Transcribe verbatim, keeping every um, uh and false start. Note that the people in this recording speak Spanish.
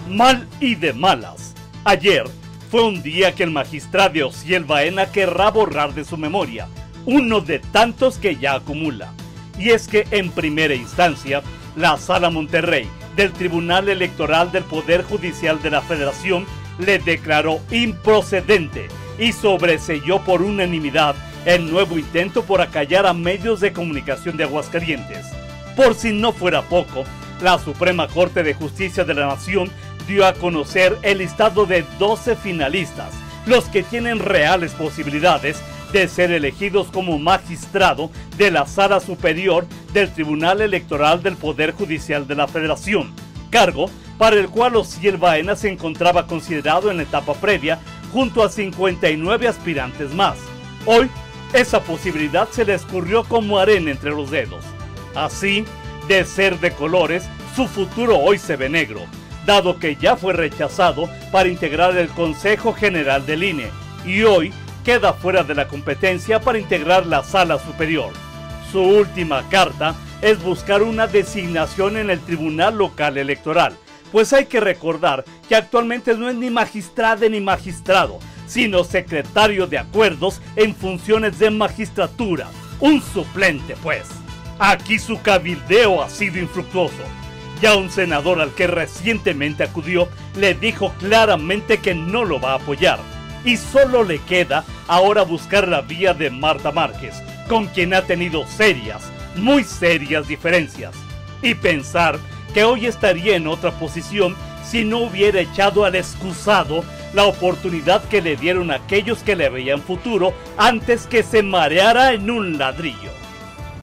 mal y de malas. Ayer fue un día que el magistrado Osiel Baena querrá borrar de su memoria, uno de tantos que ya acumula. Y es que en primera instancia, la Sala Monterrey del Tribunal Electoral del Poder Judicial de la Federación le declaró improcedente y sobreseyó por unanimidad el nuevo intento por acallar a medios de comunicación de Aguascalientes. Por si no fuera poco, la Suprema Corte de Justicia de la Nación dio a conocer el listado de doce finalistas, los que tienen reales posibilidades de ser elegidos como magistrado de la Sala Superior del Tribunal Electoral del Poder Judicial de la Federación, cargo para el cual Osiel Baena se encontraba considerado en la etapa previa junto a cincuenta y nueve aspirantes más. Hoy, esa posibilidad se le escurrió como arena entre los dedos. Así, de ser de colores, su futuro hoy se ve negro, dado que ya fue rechazado para integrar el Consejo General del I N E y hoy queda fuera de la competencia para integrar la Sala Superior. Su última carta es buscar una designación en el Tribunal Local Electoral, pues hay que recordar que actualmente no es ni magistrada ni magistrado, sino secretario de acuerdos en funciones de magistratura, un suplente pues. Aquí su cabildeo ha sido infructuoso. Ya un senador al que recientemente acudió le dijo claramente que no lo va a apoyar. Y solo le queda ahora buscar la vía de Marta Márquez, con quien ha tenido serias, muy serias diferencias. Y pensar que hoy estaría en otra posición si no hubiera echado al excusado la oportunidad que le dieron aquellos que le veían futuro antes que se mareara en un ladrillo.